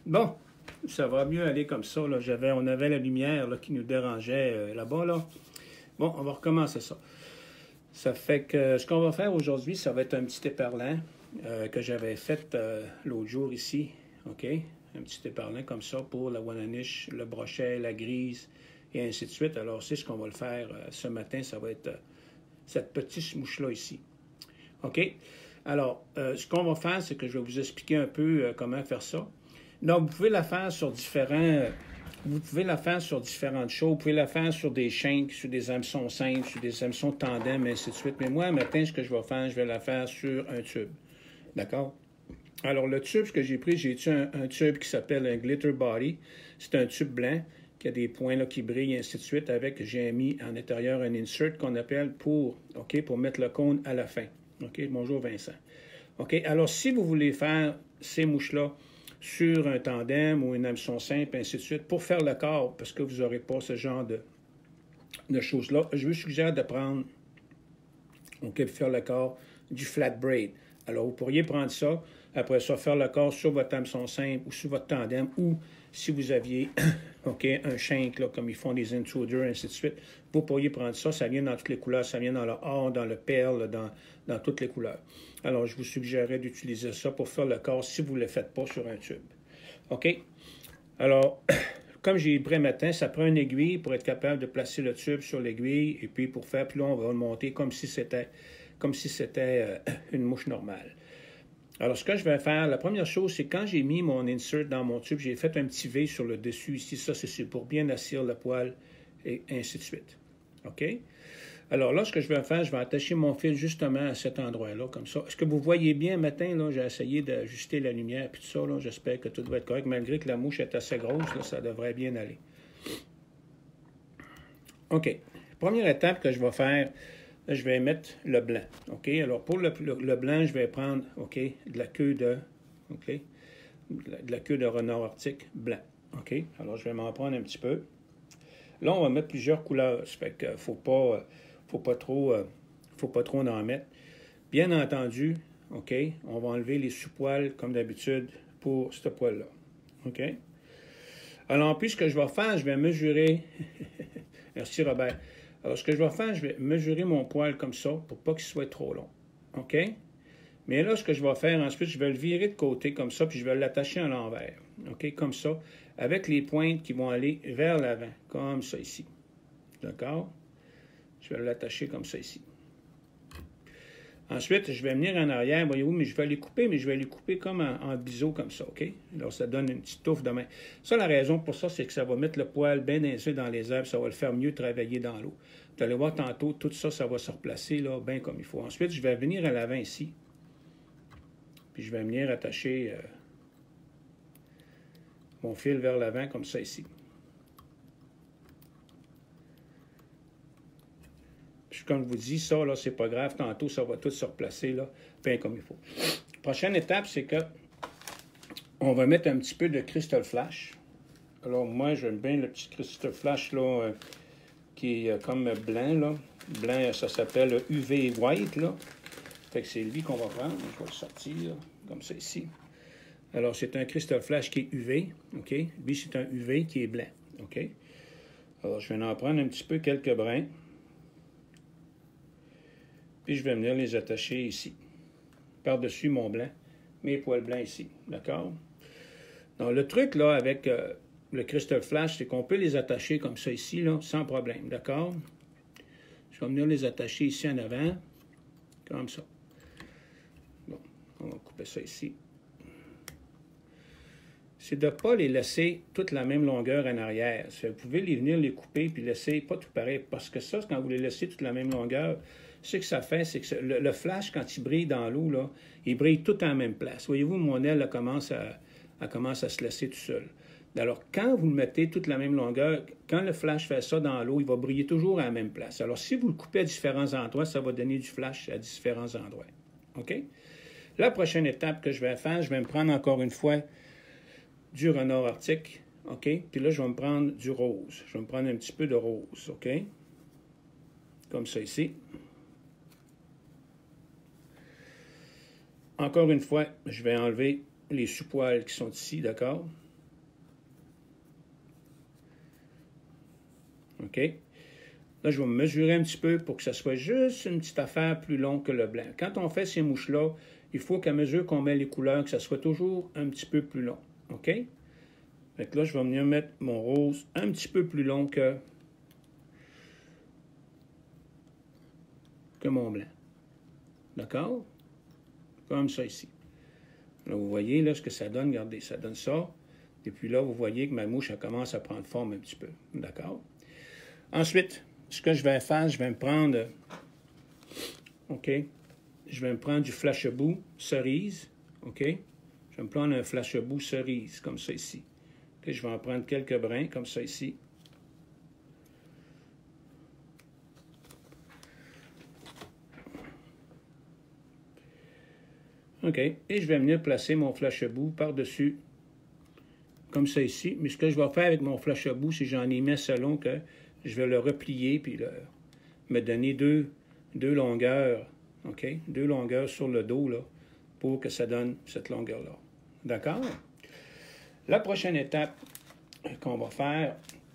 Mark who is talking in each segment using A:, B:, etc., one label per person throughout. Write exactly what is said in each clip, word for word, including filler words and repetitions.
A: Bon, ça va mieux aller comme ça. Là. J'avais, on avait la lumière là, qui nous dérangeait euh, là-bas. Là. Bon, on va recommencer ça. Ça fait que ce qu'on va faire aujourd'hui, ça va être un petit éperlin euh, que j'avais fait euh, l'autre jour ici. OK? Un petit éperlin comme ça pour la Wananiche, le brochet, la grise et ainsi de suite. Alors, c'est ce qu'on va le faire euh, ce matin. Ça va être euh, cette petite mouche-là ici. OK? Alors, euh, ce qu'on va faire, c'est que je vais vous expliquer un peu euh, comment faire ça. Donc, vous pouvez la faire sur différents... Vous pouvez la faire sur différentes choses. Vous pouvez la faire sur des chaînes, sur des hameçons simples, sur des hameçons tandem, et ainsi de suite. Mais moi, matin, ce que je vais faire, je vais la faire sur un tube. D'accord? Alors, le tube, ce que j'ai pris, j'ai utilisé un, un tube qui s'appelle un Glitter Body. C'est un tube blanc qui a des points là, qui brillent, et ainsi de suite, avec, j'ai mis en intérieur un insert qu'on appelle pour, OK, pour mettre le cône à la fin. OK? Bonjour, Vincent. OK? Alors, si vous voulez faire ces mouches-là sur un tandem ou une hameçon simple, ainsi de suite, pour faire le corps, parce que vous n'aurez pas ce genre de, de choses-là, je vous suggère de prendre, OK, pour faire le corps, du flat braid. Alors, vous pourriez prendre ça, après ça, faire le corps sur votre hameçon simple ou sur votre tandem, ou si vous aviez, OK, un shank, là, comme ils font des intruders, ainsi de suite, vous pourriez prendre ça, ça vient dans toutes les couleurs, ça vient dans le or, dans le perle, dans, dans toutes les couleurs. Alors, je vous suggérerais d'utiliser ça pour faire le corps si vous ne le faites pas sur un tube. OK? Alors, comme j'ai pris matin, ça prend une aiguille pour être capable de placer le tube sur l'aiguille, et puis pour faire, puis là, on va le monter comme si c'était comme si c'était euh, une mouche normale. Alors, ce que je vais faire, la première chose, c'est quand j'ai mis mon insert dans mon tube, j'ai fait un petit V sur le dessus ici. Ça, c'est pour bien assir le poil et ainsi de suite. OK? Alors là, ce que je vais faire, je vais attacher mon fil justement à cet endroit-là, comme ça. Est-ce que vous voyez bien, matin, là, j'ai essayé d'ajuster la lumière et tout ça, là. J'espère que tout va être correct. Malgré que la mouche est assez grosse, là, ça devrait bien aller. OK. Première étape que je vais faire, là, je vais mettre le blanc. OK? Alors, pour le, le, le blanc, je vais prendre, OK, de la queue de, OK, de la queue de renard arctique blanc. OK? Alors, je vais m'en prendre un petit peu. Là, on va mettre plusieurs couleurs. Ça fait qu'il ne faut pas, faut pas trop, euh, faut pas trop en mettre. Bien entendu, OK, on va enlever les sous-poils, comme d'habitude, pour ce poil-là. OK? Alors, puis, ce que je vais faire, je vais mesurer... Merci, Robert. Alors, ce que je vais faire, je vais mesurer mon poil comme ça pour pas qu'il soit trop long. OK? Mais là, ce que je vais faire ensuite, je vais le virer de côté comme ça, puis je vais l'attacher à l'envers. OK? Comme ça, avec les pointes qui vont aller vers l'avant, comme ça ici. D'accord? Je vais l'attacher comme ça ici. Ensuite, je vais venir en arrière, voyez-vous, mais je vais les couper, mais je vais les couper comme en, en biseau, comme ça, OK? Alors, ça donne une petite touffe de main. Ça, la raison pour ça, c'est que ça va mettre le poil bien ainsi dans les herbes, ça va le faire mieux travailler dans l'eau. Vous allez voir tantôt, tout ça, ça va se replacer, là, bien comme il faut. Ensuite, je vais venir à l'avant ici, puis je vais venir attacher euh, mon fil vers l'avant, comme ça ici. Comme je vous dis, ça, là, c'est pas grave. Tantôt, ça va tout se replacer, là, bien comme il faut. Prochaine étape, c'est que on va mettre un petit peu de Crystal Flash. Alors, moi, j'aime bien le petit Crystal Flash, là, euh, qui est euh, comme blanc, là. Blanc, ça s'appelle U V White, là. Fait que c'est lui qu'on va prendre. Je vais le sortir, là, comme ça, ici. Alors, c'est un Crystal Flash qui est U V, OK? Lui, c'est un U V qui est blanc, OK? Alors, je vais en prendre un petit peu, quelques brins. Puis je vais venir les attacher ici, par-dessus mon blanc, mes poils blancs ici, d'accord? Donc, le truc, là, avec euh, le Crystal Flash, c'est qu'on peut les attacher comme ça ici, là, sans problème, d'accord? Je vais venir les attacher ici en avant, comme ça. Bon, on va couper ça ici. C'est de ne pas les laisser toute la même longueur en arrière. Vous pouvez les venir les couper puis laisser pas tout pareil, parce que ça, quand vous les laissez toute la même longueur, ce que ça fait, c'est que le, le flash, quand il brille dans l'eau, là, il brille tout en même place. Voyez-vous, mon aile elle commence, à, elle commence à se laisser tout seul. Alors, quand vous le mettez toute la même longueur, quand le flash fait ça dans l'eau, il va briller toujours à la même place. Alors, si vous le coupez à différents endroits, ça va donner du flash à différents endroits. OK? La prochaine étape que je vais faire, je vais me prendre encore une fois du renard arctique. OK? Puis là, je vais me prendre du rose. Je vais me prendre un petit peu de rose. OK? Comme ça ici. Encore une fois, je vais enlever les sous-poils qui sont ici, d'accord? OK? Là, je vais me mesurer un petit peu pour que ça soit juste une petite affaire plus longue que le blanc. Quand on fait ces mouches-là, il faut qu'à mesure qu'on met les couleurs, que ça soit toujours un petit peu plus long. OK? Fait que là, je vais venir mettre mon rose un petit peu plus long que, que mon blanc. D'accord? Comme ça ici. Là, vous voyez là ce que ça donne. Regardez, ça donne ça. Et puis là, vous voyez que ma mouche, elle commence à prendre forme un petit peu. D'accord? Ensuite, ce que je vais faire, je vais me prendre, OK, je vais me prendre du flash-boue cerise, OK? Je vais me prendre un flash-boue cerise, comme ça ici. OK, je vais en prendre quelques brins, comme ça ici. OK, et je vais venir placer mon flash-boue par-dessus, comme ça ici. Mais ce que je vais faire avec mon flash-boue, c'est que j'en ai mis selon que je vais le replier, puis le, me donner deux, deux longueurs, OK? Deux longueurs sur le dos, là, pour que ça donne cette longueur-là. D'accord? La prochaine étape qu'on va faire,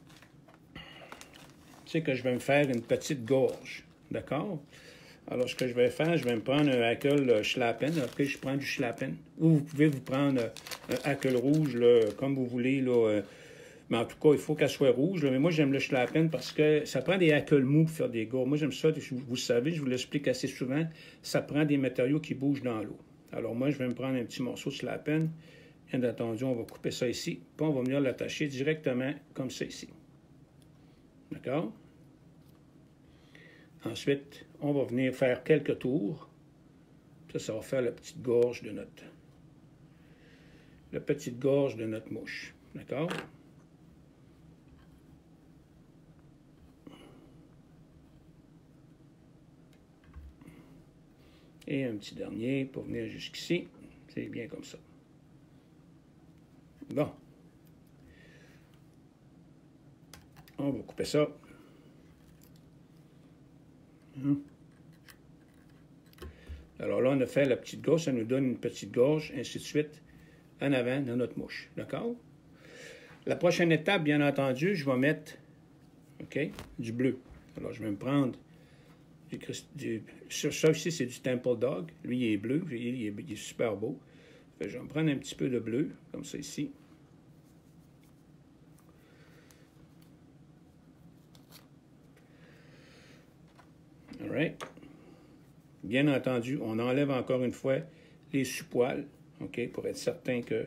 A: c'est que je vais me faire une petite gorge. D'accord? Alors, ce que je vais faire, je vais me prendre un hackle Schlappen. Après, je prends du Schlappen. Ou vous pouvez vous prendre un hackle rouge, là, comme vous voulez, là. Mais en tout cas, il faut qu'elle soit rouge. Là. Mais moi, j'aime le Schlappen parce que ça prend des hackles mous pour faire des gorges. Moi, j'aime ça. Vous le savez, je vous l'explique assez souvent. Ça prend des matériaux qui bougent dans l'eau. Alors, moi, je vais me prendre un petit morceau de Schlappen. Bien entendu, on va couper ça ici. Puis, on va venir l'attacher directement comme ça ici. D'accord? Ensuite, on va venir faire quelques tours. Ça, ça va faire la petite gorge de notre... La petite gorge de notre mouche. D'accord? Et un petit dernier pour venir jusqu'ici. C'est bien comme ça. Bon. On va couper ça. Hum. Alors là, on a fait la petite gorge. Ça nous donne une petite gorge, ainsi de suite, en avant de notre mouche. D'accord? La prochaine étape, bien entendu, je vais mettre, OK, du bleu. Alors, je vais me prendre du... du ça ici, c'est du Temple Dog. Lui, il est bleu. Il est, il est super beau. Je vais me prendre un petit peu de bleu, comme ça ici. All right. Bien entendu, on enlève encore une fois les sous-poils, OK, pour être certain que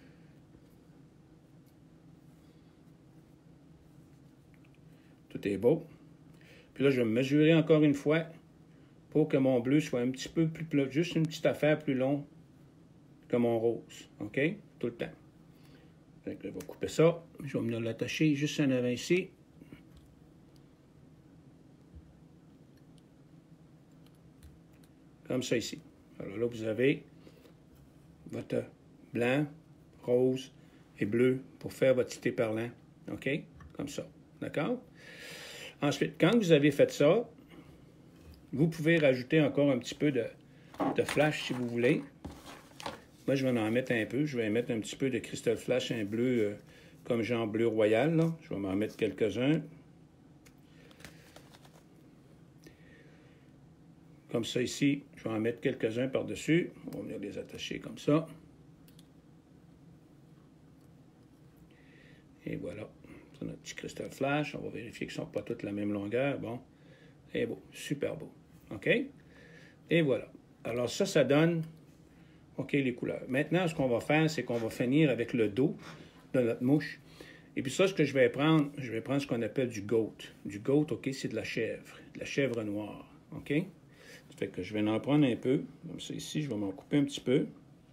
A: tout est beau. Puis là, je vais me mesurer encore une fois pour que mon bleu soit un petit peu plus plat, juste une petite affaire plus longue que mon rose, OK, tout le temps. Donc, je vais couper ça. Je vais venir l'attacher juste en avant ici. Comme ça ici. Alors là, vous avez votre blanc, rose et bleu pour faire votre petit éperlant. OK? Comme ça. D'accord? Ensuite, quand vous avez fait ça, vous pouvez rajouter encore un petit peu de, de flash si vous voulez. Moi, je vais en mettre un peu. Je vais mettre un petit peu de Crystal Flash, un bleu euh, comme genre bleu royal. Là. Je vais m'en mettre quelques-uns. Comme ça ici, je vais en mettre quelques-uns par-dessus. On va venir les attacher comme ça. Et voilà. C'est notre petit Crystal Flash. On va vérifier qu'ils ne sont pas toutes la même longueur. Bon. Et beau. Super beau. OK? Et voilà. Alors ça, ça donne, OK, les couleurs. Maintenant, ce qu'on va faire, c'est qu'on va finir avec le dos de notre mouche. Et puis ça, ce que je vais prendre, je vais prendre ce qu'on appelle du goat. Du goat, OK, c'est de la chèvre. De la chèvre noire. OK? Ça fait que je vais en prendre un peu. Comme ça ici, je vais m'en couper un petit peu.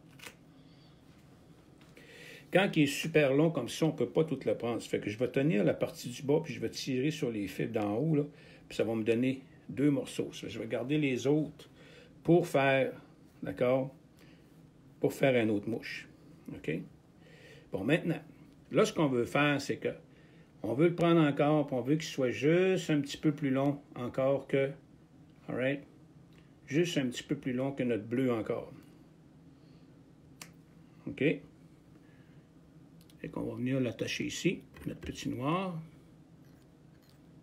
A: Quand il est super long comme ça, on ne peut pas tout le prendre. Ça fait que je vais tenir la partie du bas, puis je vais tirer sur les fils d'en haut, là, puis ça va me donner deux morceaux. Ça fait que je vais garder les autres pour faire, d'accord, pour faire une autre mouche. OK? Bon, maintenant, là, ce qu'on veut faire, c'est que on veut le prendre encore, puis on veut qu'il soit juste un petit peu plus long encore que, all right? Juste un petit peu plus long que notre bleu encore. OK? Et qu'on va venir l'attacher ici, notre petit noir.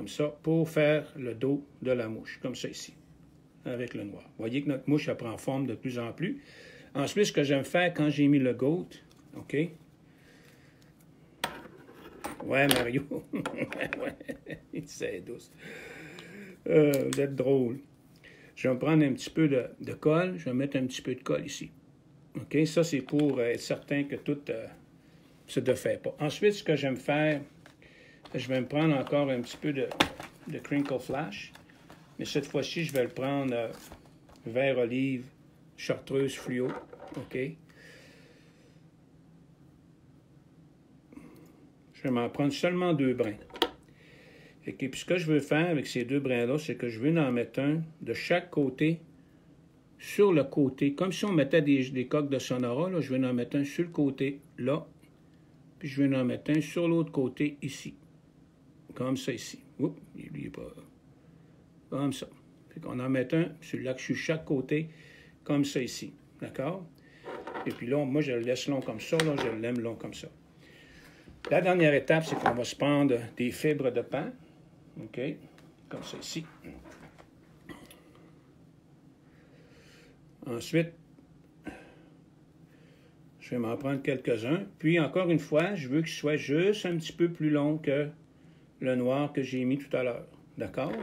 A: comme ça, pour faire le dos de la mouche, comme ça ici, avec le noir. Vous voyez que notre mouche, elle prend forme de plus en plus. Ensuite, ce que j'aime faire quand j'ai mis le goat, OK? Ouais, Mario. ouais, c'est douce. Euh, vous êtes drôle. Je vais me prendre un petit peu de, de colle. Je vais mettre un petit peu de colle ici. OK? Ça, c'est pour être certain que tout euh, se défait pas. Ensuite, ce que j'aime faire, je vais me prendre encore un petit peu de, de Crinkle Flash. Mais cette fois-ci, je vais le prendre euh, vert olive, chartreuse fluo. OK? Je vais m'en prendre seulement deux brins. Et puis, ce que je veux faire avec ces deux brins-là, c'est que je veux en mettre un de chaque côté sur le côté. Comme si on mettait des, des coques de Sonora, là, je vais en mettre un sur le côté, là. Puis je vais en mettre un sur l'autre côté, ici. Comme ça, ici. Oups, il n'est pas... Comme ça. Fait qu'on en met un sur, là, sur chaque côté, comme ça, ici. D'accord? Et puis là, moi, je le laisse long comme ça, là, je l'aime long comme ça. La dernière étape, c'est qu'on va se prendre des fibres de pain, OK, comme ça ici. Ensuite, je vais m'en prendre quelques-uns. Puis, encore une fois, je veux qu'il soit juste un petit peu plus long que le noir que j'ai mis tout à l'heure. D'accord?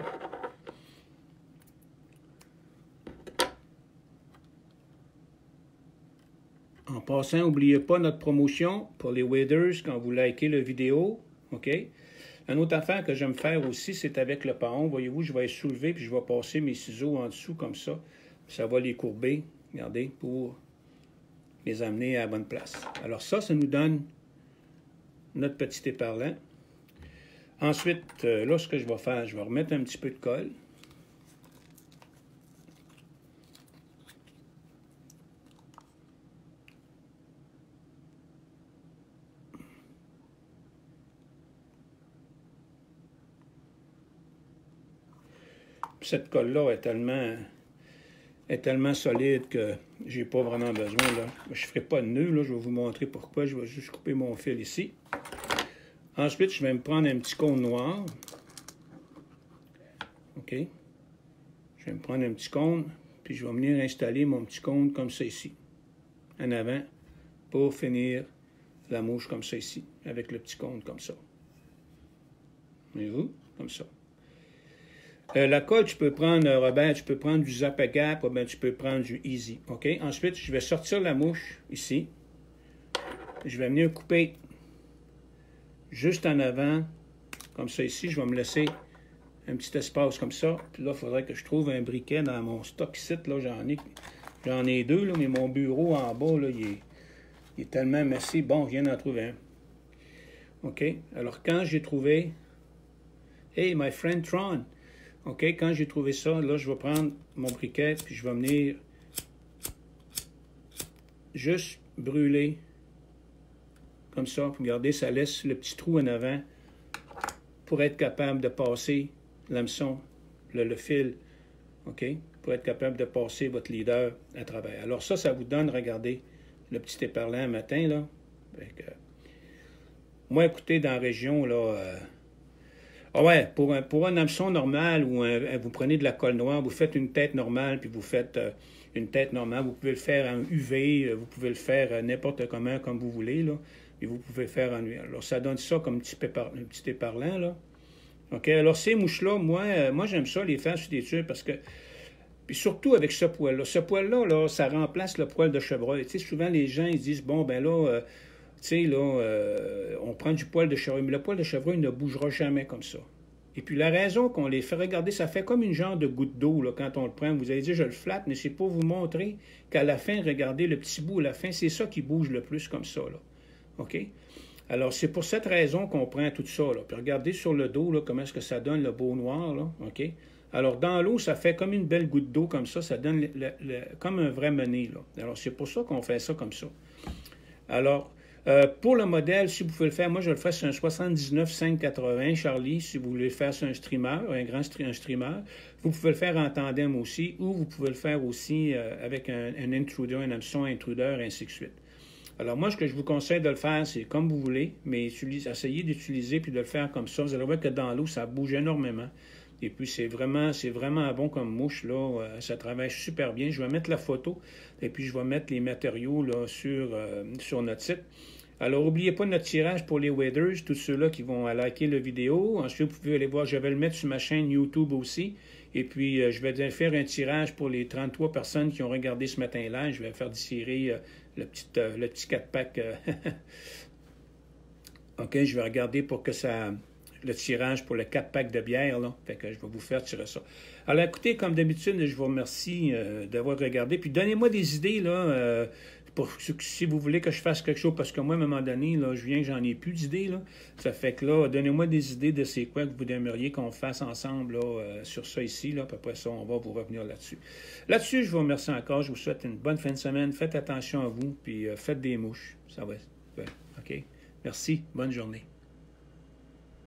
A: En passant, n'oubliez pas notre promotion pour les waders quand vous likez la vidéo. OK? Une autre affaire que j'aime faire aussi, c'est avec le paon. Voyez-vous, je vais les soulever puis je vais passer mes ciseaux en dessous comme ça. Ça va les courber, regardez, pour les amener à la bonne place. Alors ça, ça nous donne notre petit éperlant. Ensuite, euh, là, ce que je vais faire, je vais remettre un petit peu de colle. Cette colle-là est tellement, est tellement solide que j'ai pas vraiment besoin. Là. Je ne ferai pas de nœud, là. Je vais vous montrer pourquoi. Je vais juste couper mon fil ici. Ensuite, je vais me prendre un petit cône noir. OK? Je vais me prendre un petit cône, puis je vais venir installer mon petit cône comme ça ici. En avant, pour finir la mouche comme ça ici, avec le petit cône comme ça. Voyez-vous? Comme ça. Euh, la colle, tu peux prendre, euh, Robert, tu peux prendre du Zap-A-Gap, ou bien tu peux prendre du Easy. OK? Ensuite, je vais sortir la mouche ici. Je vais venir couper juste en avant, comme ça ici. Je vais me laisser un petit espace comme ça. Puis là, il faudrait que je trouve un briquet dans mon stock site. Là, j'en ai, j'en ai deux, là, mais mon bureau en bas, là, il est, il est tellement messy. Bon, je viens d'en trouver un. OK? Alors, quand j'ai trouvé... Hey, my friend Tron! OK, quand j'ai trouvé ça, là, je vais prendre mon briquet, puis je vais venir juste brûler comme ça. Regardez, ça laisse le petit trou en avant pour être capable de passer l'hameçon, le, le fil, OK, pour être capable de passer votre leader à travers. Alors ça, ça vous donne, regardez, le petit éperlant matin, là. Que, moi, écoutez, dans la région, là... Euh, Ah ouais, pour un, pour un hameçon normal, où un, vous prenez de la colle noire, vous faites une tête normale, puis vous faites euh, une tête normale, vous pouvez le faire en U V, euh, vous pouvez le faire euh, n'importe comment, comme vous voulez, là, et vous pouvez faire en nuit. Alors, ça donne ça comme petit pépar, un petit éparlant, là. OK, alors ces mouches-là, moi, euh, moi j'aime ça les faire sur des tubes, parce que, puis surtout avec ce poil-là, ce poil-là, là, ça remplace le poil de chevreuil. Tu sais, souvent, les gens, ils disent, bon, ben là... Euh, tu sais, là, euh, on prend du poil de chevreuil, mais le poil de chevreuil ne bougera jamais comme ça. Et puis la raison qu'on les fait regarder, ça fait comme une genre de goutte d'eau là, quand on le prend. Vous allez dire, je le flatte, mais c'est pour vous montrer qu'à la fin, regardez le petit bout à la fin, c'est ça qui bouge le plus comme ça. Là. OK? Alors, c'est pour cette raison qu'on prend tout ça. Là. Puis regardez sur le dos, là, comment est-ce que ça donne le beau noir. Là. OK? Alors, dans l'eau, ça fait comme une belle goutte d'eau comme ça. Ça donne le, le, le, comme un vrai mené. Là. Alors, c'est pour ça qu'on fait ça comme ça. Alors... Euh, pour le modèle, si vous pouvez le faire, moi je le fais sur un soixante-dix-neuf cinq quatre-vingts, Charlie, si vous voulez le faire sur un streamer, un grand un streamer. Vous pouvez le faire en tandem aussi, ou vous pouvez le faire aussi euh, avec un, un intruder, un hameçon intruder, ainsi de suite. Alors moi, ce que je vous conseille de le faire, c'est comme vous voulez, mais utilisez, essayez d'utiliser puis de le faire comme ça. Vous allez voir que dans l'eau, ça bouge énormément. Et puis, c'est vraiment, c'est vraiment bon comme mouche, là. Ça travaille super bien. Je vais mettre la photo et puis je vais mettre les matériaux là, sur, euh, sur notre site. Alors, n'oubliez pas notre tirage pour les waders, tous ceux-là qui vont liker la vidéo. Ensuite, vous pouvez aller voir, je vais le mettre sur ma chaîne YouTube aussi. Et puis, euh, je vais faire un tirage pour les trente-trois personnes qui ont regardé ce matin-là. Je vais faire tirer euh, le petit, euh, le petit quatre-pack. Euh, OK, je vais regarder pour que ça... le tirage pour le quatre-pack de bière, là. Fait que je vais vous faire tirer ça. Alors, écoutez, comme d'habitude, je vous remercie euh, d'avoir regardé. Puis, donnez-moi des idées, là, euh, pour, si vous voulez que je fasse quelque chose, parce que moi, à un moment donné, là, je viens que j'en ai plus d'idées, là. Ça fait que là, donnez-moi des idées de c'est quoi que vous aimeriez qu'on fasse ensemble, là, euh, sur ça ici, là. Puis après ça, on va vous revenir là-dessus. Là-dessus, je vous remercie encore. Je vous souhaite une bonne fin de semaine. Faites attention à vous, puis euh, faites des mouches. Ça va. Ouais, OK? Merci. Bonne journée.